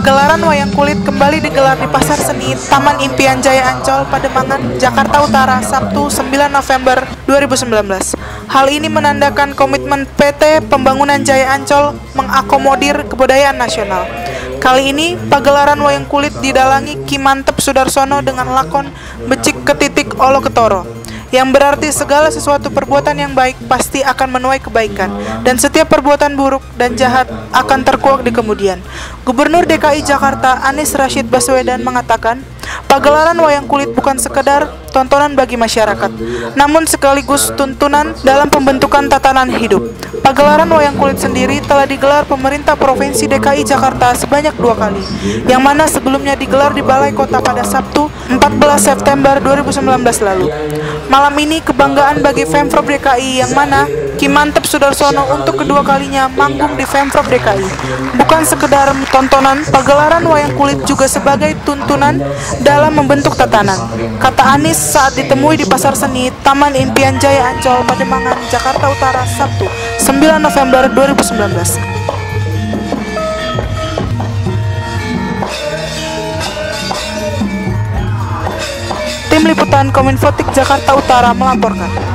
Pagelaran wayang kulit kembali digelar di Pasar Seni Taman Impian Jaya Ancol, Pademangan, Jakarta Utara, Sabtu 9 November 2019. Hal ini menandakan komitmen PT Pembangunan Jaya Ancol mengakomodir kebudayaan nasional. Kali ini, pagelaran wayang kulit didalangi Ki Mantep Sudarsono dengan lakon Becik Ketitik Olo Ketoro, yang berarti segala sesuatu perbuatan yang baik pasti akan menuai kebaikan, dan setiap perbuatan buruk dan jahat akan terkuak di kemudian. Gubernur DKI Jakarta Anies Rashid Baswedan mengatakan, pagelaran wayang kulit bukan sekedar tontonan bagi masyarakat, namun sekaligus tuntunan dalam pembentukan tatanan hidup. Pagelaran wayang kulit sendiri telah digelar pemerintah Provinsi DKI Jakarta sebanyak 2 kali, yang mana sebelumnya digelar di Balai Kota pada Sabtu 14 September 2019 lalu. Malam ini kebanggaan bagi Pemprov DKI, yang mana Ki Mantep Sudarsono untuk kedua kalinya manggung di Pemprov DKI. Bukan sekedar tontonan, pagelaran wayang kulit juga sebagai tuntunan dalam membentuk tatanan, kata Anies saat ditemui di Pasar Seni Taman Impian Jaya Ancol, Pademangan, Jakarta Utara, Sabtu 9 November 2019. Tim Liputan Kominfotik Jakarta Utara melaporkan.